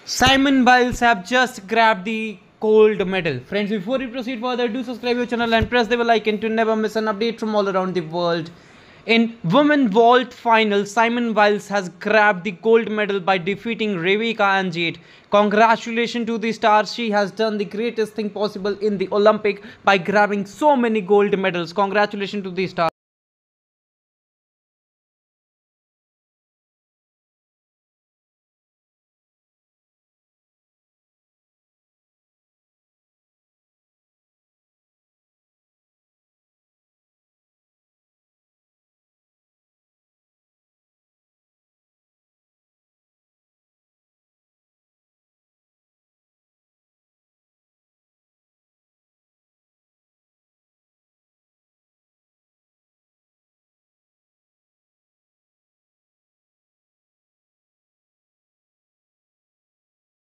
Simone Biles have just grabbed the gold medal. Friends, before we proceed further, do subscribe your channel and press the bell icon to never miss an update from all around the world. In women vault final, Simone Biles has grabbed the gold medal by defeating Rebeca and Jade. Congratulations to the star. She has done the greatest thing possible in the Olympic by grabbing so many gold medals. Congratulations to the star.